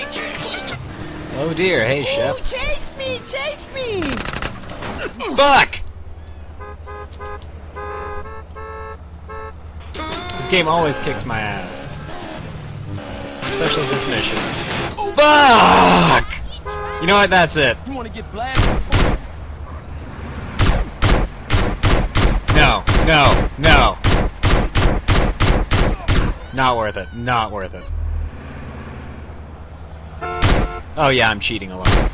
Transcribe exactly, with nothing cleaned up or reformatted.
Oh dear, hey, Chef. Ooh, chase me, chase me! Fuck! This game always kicks my ass. Especially this mission. Fuck! You know what, that's it. You wanna get blasted? No, no, no. Not worth it, not worth it. Oh yeah, I'm cheating a lot.